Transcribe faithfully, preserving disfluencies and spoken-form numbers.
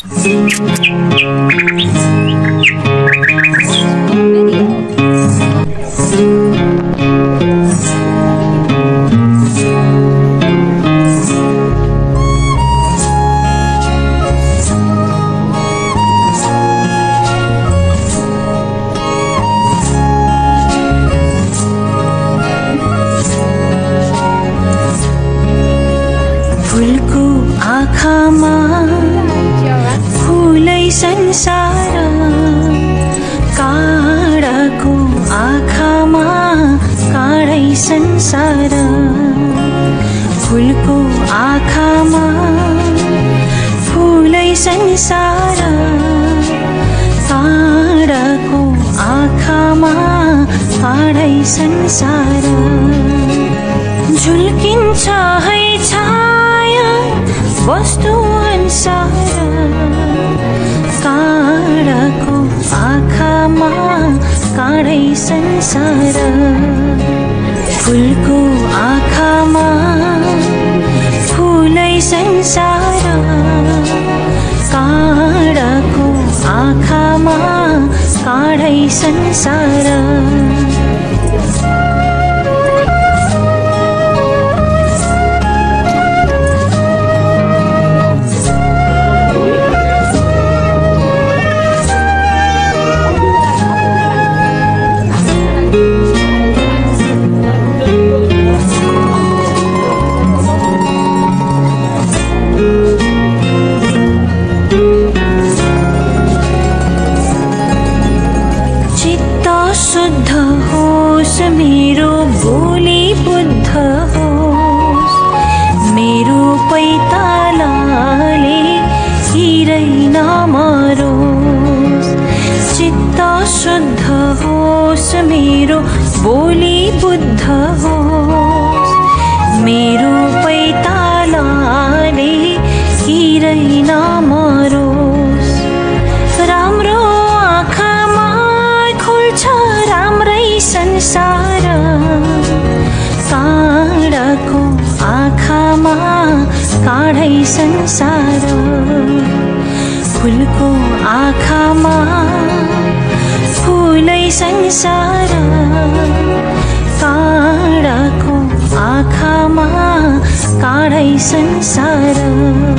फुलको आँखामा फुलै संसार, काँडाको आँखामा काँडै संसार। फुलको आँखामा फुलै संसार, काँडाको आँखामा काँडै संसार। झुल्किन्छ है छाया वस्तु अनुसार, काँडाको आँखामा काँडै संसार। फुलको आँखामा फुलै संसार, काँडाको आँखामा काँडै संसार। शुद्ध होस् मेरो बोली बुद्ध होस्, मेरो पैतालाले हिरै नमरोस्। चित्त शुद्ध होस् मेरो बोली बुद्ध होस्, मेरो पैतालाले हिरै नमरोस्। राम्रो आँखामा खुल्छ राम्रै संसार, काँडाको आँखामा काँडै संसार। फुलको आँखामा फुलै संसार, काँडाको आँखामा काँडै संसार।